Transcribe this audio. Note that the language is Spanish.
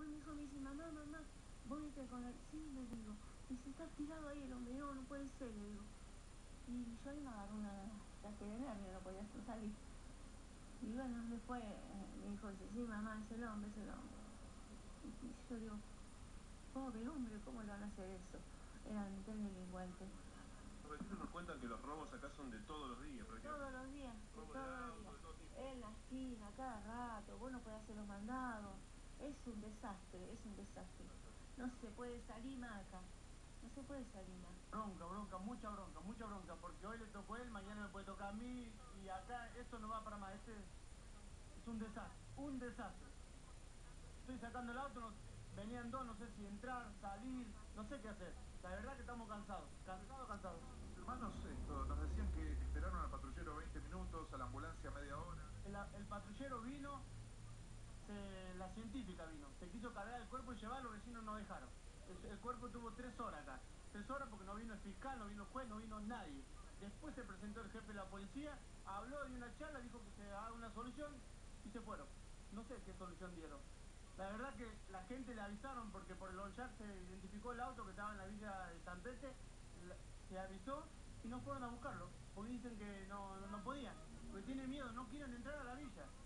después mi hijo me dice, mamá, vos viste con el... Sí, le digo. Dice, está tirado ahí el hombre, no puede ser, le digo. Y yo ahí me agarré una ataque de nervio, no podía salir. Y bueno, después mi hijo dice, sí, mamá, es el hombre, es el hombre. Y yo digo, pobre hombre, ¿cómo le van a hacer eso? Eran tres delincuentes. Los vecinos nos cuentan que los robos acá son de todos los días, por ejemplo. Todos los días, de todos los días. En la esquina, cada rato, vos no podés hacer los mandados. Es un desastre, es un desastre. No se puede salir más acá. No se puede salir más. Bronca, mucha bronca, porque hoy le tocó a él, mañana me puede tocar a mí, y acá esto no va para más, este es un desastre. Estoy sacando el auto, venían dos, no sé si entrar, salir, no sé qué hacer. La verdad que estamos cansados. Hermanos, nos decían que esperaron al patrullero 20 minutos, a la ambulancia media hora. El patrullero vino, la científica vino, se quiso cargar el cuerpo y llevarlo, los vecinos no dejaron. El cuerpo tuvo 3 horas acá. 3 horas porque no vino el fiscal, no vino el juez, no vino nadie. Después se presentó el jefe de la policía, habló de una charla, dijo que se haga una solución y se fueron. No sé qué solución dieron. La verdad que la gente le avisaron porque por el OnChat se identificó el auto que estaba en la villa de San Pete, se avisó y no fueron a buscarlo, porque dicen que no podían, porque tienen miedo, no quieren entrar a la villa.